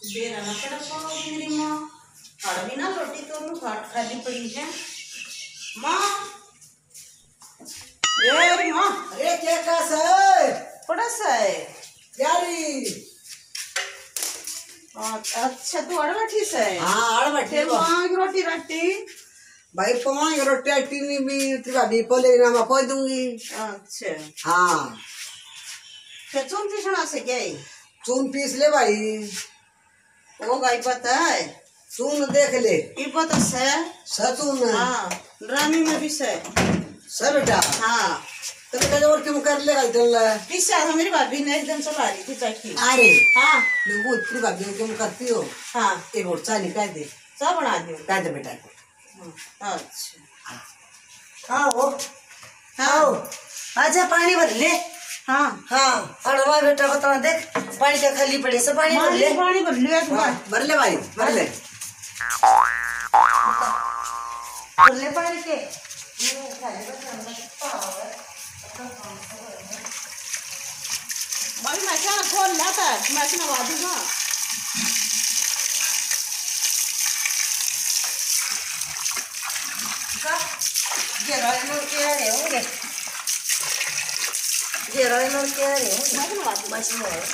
देर ना पड़ा पाओगी मेरी माँ और भी ना रोटी तो नु खाली पड़ी है माँ। ए माँ अरे क्या कैसा है? पड़ा सा है यारी। अच्छा तू अड़बठी से है? हाँ अड़बठी माँ की रोटी रट्टी भाई पाँच रोटी अट्टी नहीं भी भाभी पोले ना मैं पोल दूंगी। अच्छा हाँ फिर चून पीसना से क्या है? चून पीस ले भाई। वो गाय पता है चून देख ले ये पता से सचून। हाँ ड्रामी में भी से सर बेटा। हाँ तो बेटा और क्यों कर लेगा चल पिस्सा था मेरी भाभी ने एकदम चला रही थी चटनी। अरे हाँ वो इतनी भाभी ने क्यों करती हो? हाँ एक और चाय निकाल दे। सब बना दियो कह दे बेटा। अच्छा हाँ वो हाँ आजा पानी भर ले। हाँ हाँ अड़वा बेटा बता देख पानी क्या खाली पड़े से पानी भर ले। पानी भर लिया भर ले भाई भर ले। भर ले पानी के भाभी मैं क्या खोल लाता है मैं नवा दूंगा। ये रोइनर क्या है होंगे? ये रोइनर क्या है होंगे? मैं नवा दूंगा मशीन है।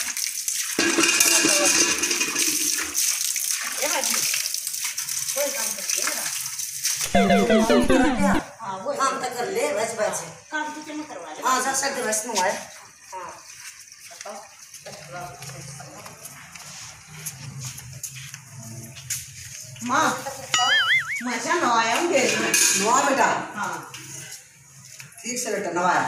ये भाभी कोई काम करती है ना? हाँ वो काम तो कर ले बस बस। काम तो मैं करवा ले। हाँ सब सब बस नु है। हाँ माँ मैं क्या नवाया हूँ डेरी में। नवा बेटा हाँ ठीक से बेटा नवाया।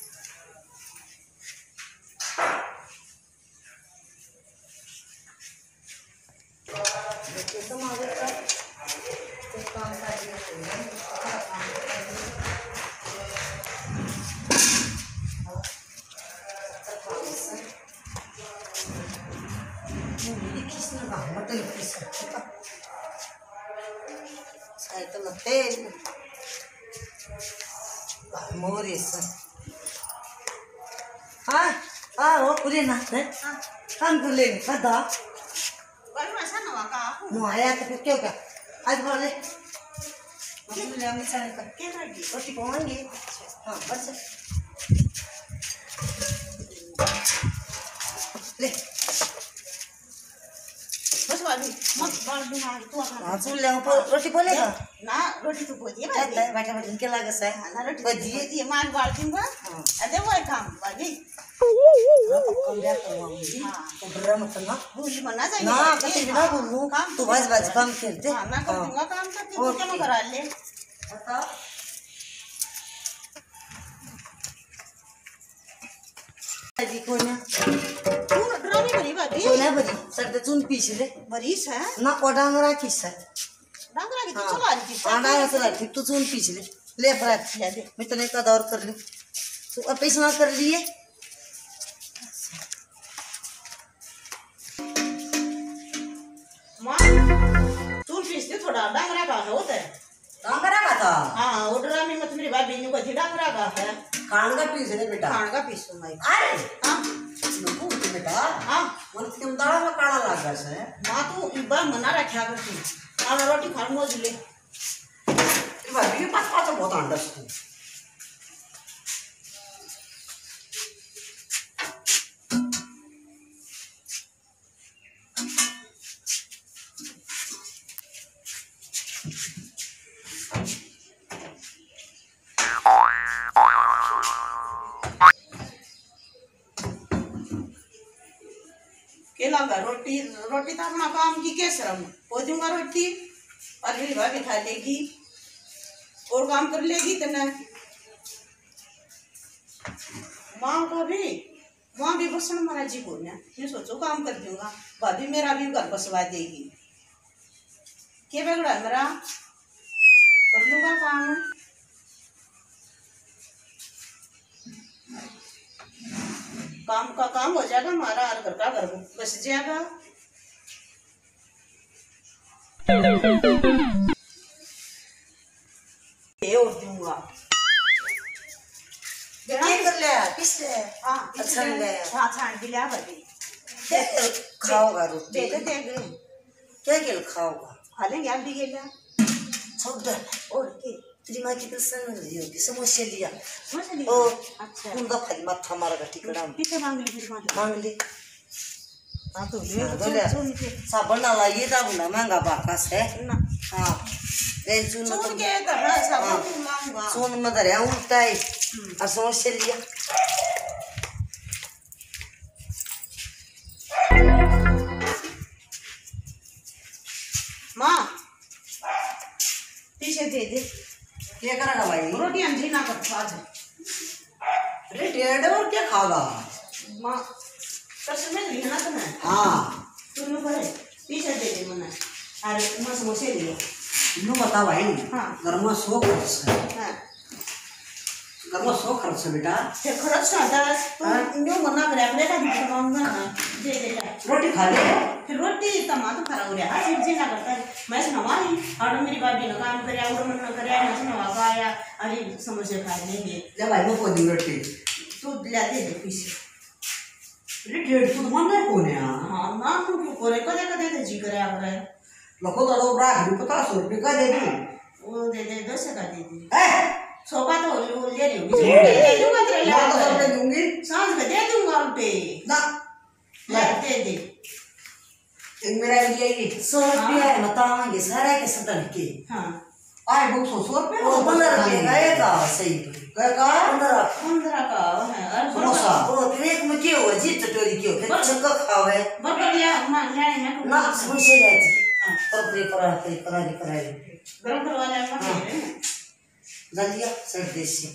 तो लगते मोरिस हाँ हाँ वो पूरे ना है काम कर ले खाता भाई मैं ऐसा नवा का नवाया तो फिर क्यों का आज बोले मतलब ले हमने सारे का क्या लगी रोटी पकाएंगे। हाँ बस ले बस भाभी मत बाल बिना तू हाँ सुन ले रोटी बोलेगा ना रोटी तो बोली है बैठा बैठा बैठा इनके लगा से ना रोटी बजी बोली है मार बाल दूंगा। अरे वो काम भाभी कम जा करवाऊंगी। हाँ तो डरा मत ना भूल मना जाएगी ना कभी बिना बोलूं काम तू बस बस काम खेलते। हाँ मैं कर दूंगा काम तो तू क्या मैं करा ले बताओ जी कोने तू ड्रामे भरी भाभी कोने बरी सर तो चुन पीस ले बरीस है ना ओडांगरा किस्सा डांगरा की तो चला रही थी आना चला ठीक तू चुन पीस ले फ्रैक ले दे मैं तने का दौर कर ली तू अब पीस ना कर लिए माँ तू पीस दे थोड़ा डांगरा का होता है। डांगरा का था हाँ वो ड्रामे में तो मेरी भाभी ने कहा डांगरा का है कान का पीस ले बेटा खान का पीस दूंगा अरे हाँ नको बेटा हाँ मन के दाड़ा में काला लगा से माँ तू एक बार मना रखा कर तू खाना रोटी खा मोज ले भाभी के पास पास बहुत अंडा से केला का रोटी रोटी तो अपना काम की क्या शर्म हो दूंगा रोटी और मेरी भाभी खा लेगी और काम कर लेगी तो ना माँ भी बसन मारा जी को ना मैं सोचो काम कर दूंगा भाभी मेरा भी घर बसवा देगी क्या बिगड़ा है मेरा कर लूंगा काम काम का काम हो जाएगा हमारा और घर का घर बस जाएगा। ये और दूंगा क्या कर ले किससे हाँ अच्छा ले हाँ छान भी लिया भाभी खाओगा रोटी दे दे गए क्या क्या खाओगा खा लेंगे आप भी गेला छोड़ और के तेरी माँ की प्रसन्न रही होगी समोसे लिया मछली ओ अच्छा उनका फल माथा मारा टिकड़ा किसे मांग ली फिर मांग ले हाँ तो बोले साबन ना लाइए तब ना महंगा बाकस है ना हाँ रेंज चुन चुन के तो हाँ साबन मांगा चुन में दरिया उल्टा है और समोसे लिया माँ पीछे दे दे क्या करेगा भाई रोटी अंजी ना कर आज अरे डेढ़ और क्या खागा माँ कसम में लिया ना तुम्हें हाँ तुम करे पीछे दे दे मना अरे मैं समोसे लिए नो बता भाई हाँ घर में 100 खर्च है हाँ घर में 100 खर्च है बेटा फिर खर्च आता तुम न्यू मना करे अपने का दिक्कत मांगना ना दे दे रोटी खा ले फिर रोटी टमाटर खरा हो रहा है जी ना करता है मैं सुनवाई और मेरी भाभी ने काम करे और मन न करे ना सुनवा पाया अरे समोसे खा लेंगे ले भाई वो कोई रोटी तू ले दे दे पीछे अरे डेढ़ तो मन नहीं कोने हाँ ना तू क्यों करे कदे कदे तो जी करे आप रहे लखो तड़ो बड़ा हरी 50 रुपए का दे दूं वो दे दे 200 का दे दे है सोफा तो ले रही होगी दे दूंगा तेरे मैं तो लिए रुपए दूंगी सांझ में दे दूंगा उल्टे ना ले दे दे एक मेरा ये 100 रुपया है बताएंगे सारे के सदन के हाँ आए बुक 100 रुपए वो 15 रुपए का है का सही का 15 का है और समोसा वो एक में क्यों है जी टटोरी क्यों फिर चक्का खावे बर्गर लिया मान लेने में ना समोसे रहती हाँ और करारी गरम करवा ले मैं जल्दिया सर देसी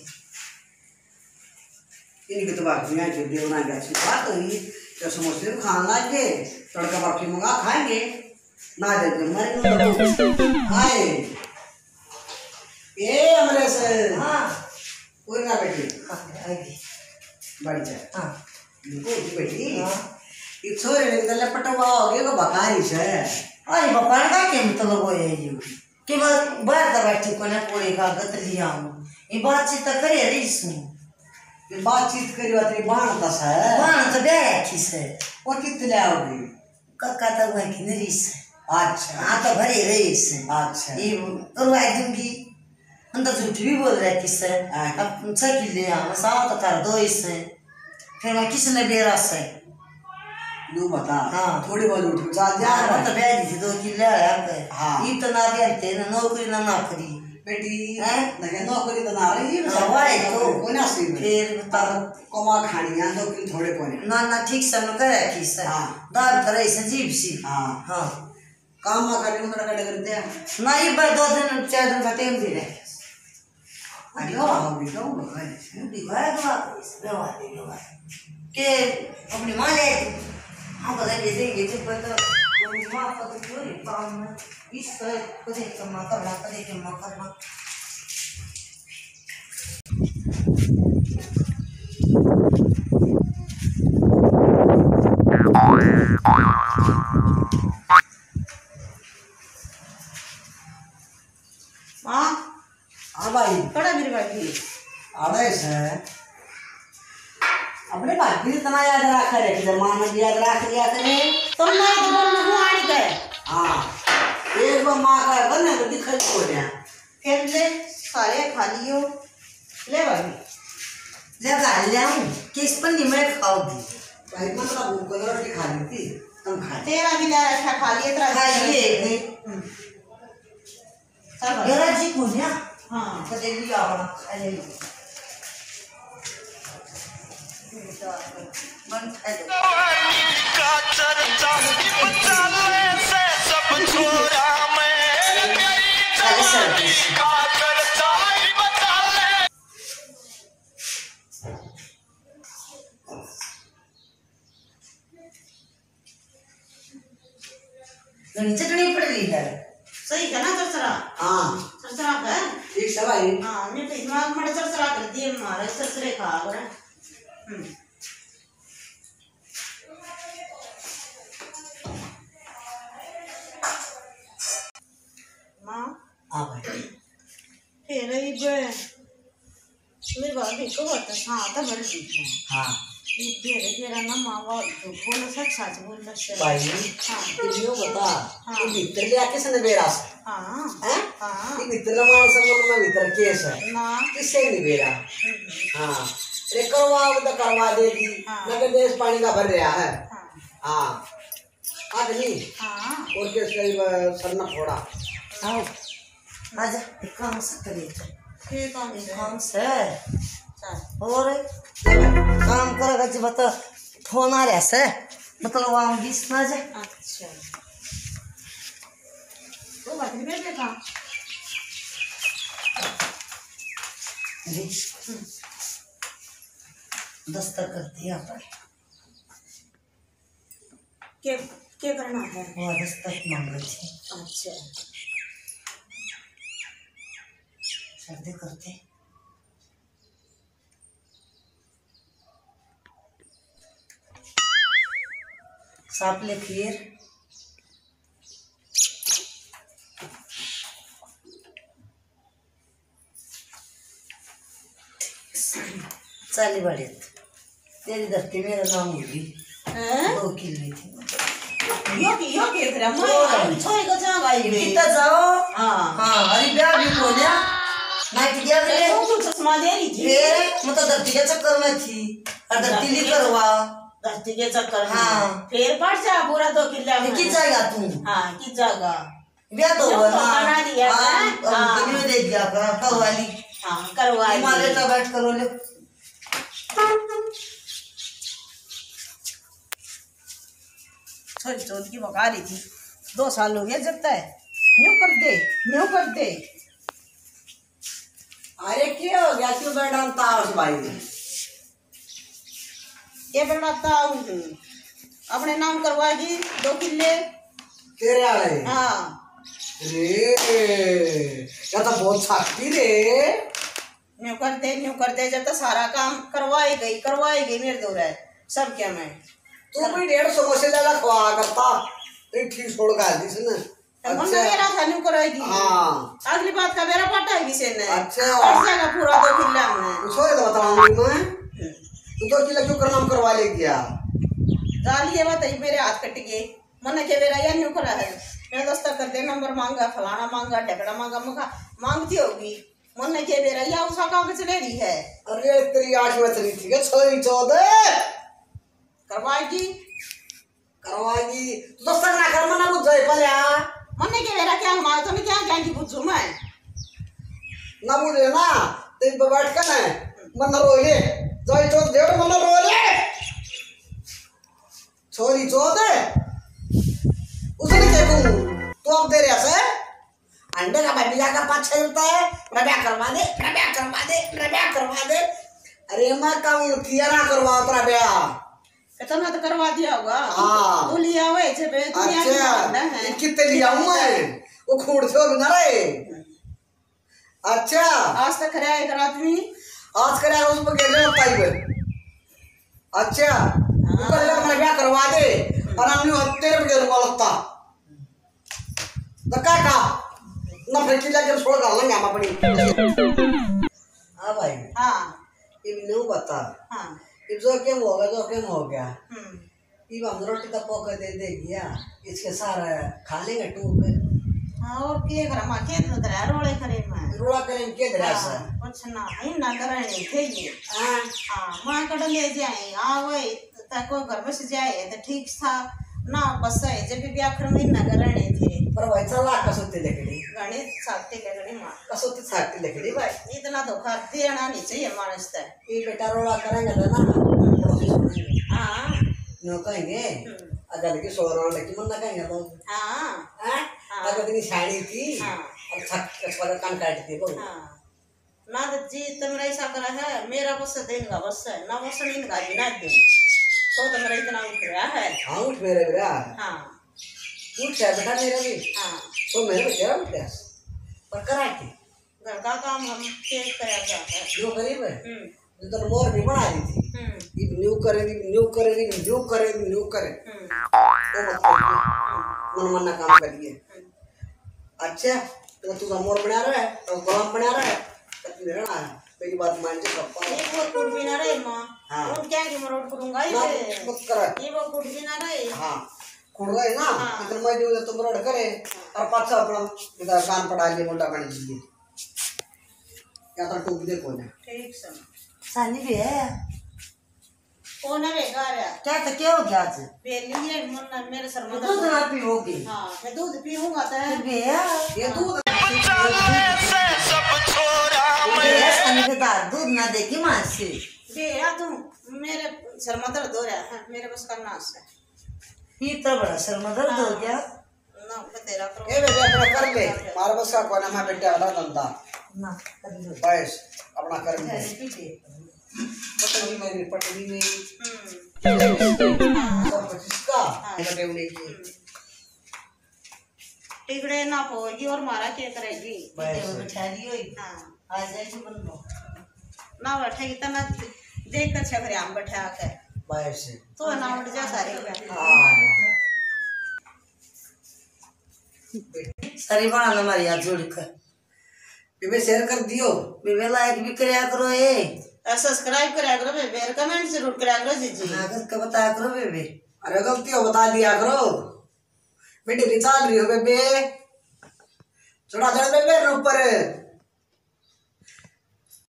इनकी तो बात नहीं है जो बना के बात हुई तो समोसे खाना के तड़का बाकी मंगा खाएंगे ना दे दे मरे हाय ए अमरेश हां कोई ना बेटी आएगी बड़ी जा हां देखो बेटी हां ये छोरे ने गले पटवा हो गया को बकारी से अरे बकार का के मतलब है ये कि बाहर का बैठी को ना कोई का गत लिया हूं ये बातचीत करे रही सुन ये बातचीत करी बात रे बाण दस है बाण तो बे किस है वो कितने आओगी काका तो वह की नरीस अच्छा हां तो भरे रहीस अच्छा ये करवा दूंगी अंदर झूठ भी बोल रहा है किस है अब सकी ले आ साथ तो तार दो इससे फिर मैं किसने बेरा से नू बता हां थोड़ी बहुत उठ जा जा तो बे दी 2 किलो है हां इतना देते ना नौकरी ना करी बेटी है ना नौकरी तो ना रही है सवाई तो कोना सी फिर बता कमा खानी है 2 किलो थोड़े कोने ना ना ठीक से न करे किस हां दाल करे संजीव सी हां हां काम में करने में कड़े करते हैं ना ये भाई 2 दिन 4 दिन का टाइम दे रहे अरे वाह बिलो भाई दिखाया तो आप के अपनी मां ले हाँ पता है ये तो पता माँ का तो क्यों नहीं काम में इस कदे कमा करना कदे कमा करना माँ हाँ भाई कड़ा मेरी भाई आड़े से अपने बात भी इतना याद रखा है कि मां ने याद रख लिया करे तुम नहीं तो बोल मैं आड़ी गए हां एक बार मां का बने तो दिखाई को गया फिर ले सारे खा लियो ले भाभी लगा लाऊं किस पर नहीं मैं खाऊंगी भाई मतलब भूख को रोटी खा ली थी तुम खा तेरा भी ले अच्छा खा लिए तेरा खाइए चल मेरा जी को ना हां तो दे लिया अपना खा ले मन खा ले का चर्चा बचाले से सब छोरा मैं खाली सर का चर्चा बचाले घनी चटनी पड़ रही है सही है ना चरचरा हां चरचरा का ठीक है भाई हां ने तो दिमाग में चरचरा कर दिए मारे चरचरे खा कर माँ हां भाई फिर ये मेरी भाभी को होता हाँ तो बड़ दी हां तेरा ना माँ बाप झूठ बोलो सच बोल रहा भाई हाँ इन्हों बता हाँ। ये भीतर ले आके सने बेरा से हाँ हैं हाँ ये भीतर ला मानस मन में भीतर केस है ना किससे नहीं बेरा हाँ रे करवा तो करवा देगी हाँ। लगे देश पानी का भर रहा है हाँ हाँ आदमी हाँ और के सही सरना फोड़ा आओ आजा एक काम से करिए ठीक है एक काम से चल और काम करेगा जी बता फोन आ रहा से मतलब आऊंगी सुना जा अच्छा तो बात नहीं बैठे था जी दस्तक कर दिया पर क्या करना है वो दस्तक मांग रही थी अच्छा सर्दी करते साफ ले खीर चाली बड़ी तेरी धरती मेरा नाम होगी हैं 2 किलो थी यो के तेरा मैं छोई को जा भाई कितना जाओ हाँ हाँ अरे ब्याह भी हो गया नाइट गया अरे रे तू चश्मा दे रही थी मैं तो धरती के चक्कर में थी और धरती ली करवा धरती के चक्कर में हाँ। फिर पड़ जा पूरा 2 किलो में की जाएगा तू हाँ की जगह ब्याह तो हुआ तो बना ना दिया हाँ है। हाँ। कभी में दे दिया कर कवाली हाँ करवा हिमालय का बैठ करो ले छोटी छोटी की बका रही थी 2 साल हो गया जब तक न्यू कर दे अरे क्या हो गया क्यों बैठाता उस भाई ये बनाता हूँ अपने नाम करवाएगी 2 किले तेरे आए हाँ रे या तो बहुत छाती रे न्यू कर दे जब तक सारा काम करवाई गई मेरे दो है सब क्या मैं तू भी 150 समोसे ज्यादा खवा करता नहीं ठीक छोड़ का दिस ना मन में मेरा था न्यू कराएगी हाँ अगली बात का मेरा पटा है किसी ने अच्छा। पट जाएगा पूरा 2 किला में उसको तो बताऊंगी मैं तू 2 किलो क्यों करना करवा ले गया गाली ये बात है मेरे हाथ कट गए मन के मेरा या न्यू करा है मैं दस्ता कर दे नंबर मांगा फलाना मांगा ढकड़ा मांगा मांगती होगी मन के मेरा या उसका कागज ले रही है अरे तेरी आठ में चली थी 14 करवाएगी तू तो सर ना कर मना बुझ जाए पले मन के मेरा क्या मार तो मैं क्या जाएंगी बुझू मैं ना बुझे ना तेरी पे बैठ कर ना मन रोले जाई तो देव मन रोले छोरी चोद उसने क्या कहूं तू अब दे रहा से अंडे का भाई का 5-6 रुपए रब्या करवा दे अरे मैं कहूं किया ना करवा तेरा ब्याह इतना तो करवा दिया होगा हाँ। तू लिया हुआ है जब दुनिया की मांगना अच्छा है कितने लिया हूं मैं वो खूड़ से बिना रे अच्छा आज तक रहा एक आदमी आज करे उस पर कैसे होता है अच्छा तू कर ले मैं ब्याह करवा दे और हमने तेरे पे कैसे लगता तो का ना फिर किला के छोड़ डालेंगे हम अपनी हां भाई हाँ ये न्यू बता हाँ ये जो हो गया ये हम रोटी का पोका दे गया इसके सारा खा लेंगे टूक हाँ और के घर में के तो तेरा रोले करे मैं रोला करें के दरा से कुछ ना है ना करने थे ये हां हाँ माँ कड़ ले जाए आवे कोई घर में से जाए तो ठीक था ना बस है जब भी आखिर में ना करने थे पर भाई चला कसोते लेकड़ी गणित साथी के गणित माँ कसोते साथी लेकड़ी भाई इतना धोखा देना नहीं चाहिए मानस तक ये बेटा रोला करेंगे ना हाँ नो कहेंगे अगर की सोरा लेकिन मन ना कहेंगे लोग हाँ हैं अगर इतनी शादी थी हाँ। अब थक के पर कान काटती बहुत हाँ ना तो जी तुम ऐसा करा है मेरा बस देगा बस है ना बस नहीं का बिना दे तो मेरा इतना उठ रहा है हाँ उठ मेरे बेटा हाँ उठ है बेटा मेरा भी हाँ तो मेरे में क्या उठ गया पर करा के घर का काम हम चेक करा जाता है जो गरीब है तो मोर भी बना दी थी ये न्यू करे वो मन मन काम करिए अच्छा तो तू मोर बना रहा है तो गुलाम बना रहा है तो मेरा ना मेरी बात मान के पप्पा एक और कुड़ बिना रे माँ हाँ उन क्या की मरोड़ करूंगा ना ये मत कर ये वो कुछ भी ना रहे हाँ खुड़ गए ना हाँ। इधर मैं जो तुम रोड करे और पाछा अपना इधर कान पड़ा लिए मुंडा बन जी या तो टूक देखो ना ठीक सम सानी भी है ओ ना रे गाया क्या तो क्या हो गया आज बेली है मुन्ना मेरे सर में दूध ना पीओगे हाँ मैं दूध पीऊंगा तो फिर भी है ये दूध चले से सब छोरा ये सानी के दाद दूध ना देखी मां से बेया तू मेरे सर में दर्द हो रहा है मेरे बस का नाश है ये तो बड़ा सर में दर्द हो गया ना मैं तेरा करो ए बेटे अपना कर ले मार बस का कोना में बेटे वाला धंधा ना कर लो बस अपना कर ले पीते पटनी मेरी सब किसका बेटे उन्हें की टिकड़े ना होगी और मारा क्या करेगी पीते बैठा लियो हाँ आ जाए तो बन लो ना बैठेगी तो ना देख कर छगरे हम बैठा के बस तो ना उठ जा सारे सारी बना ना मारी हाथ जोड़ कर बेबे शेयर कर दियो बेबे लाइक भी करया करो ए सब्सक्राइब करा करो बेबे कमेंट जरूर करा करो जी नागत का बताया करो बेबे अरे गलती हो बता दिया करो बेटे निकाल रही हो बेबे चढ़ा चढ़ बेबे ऊपर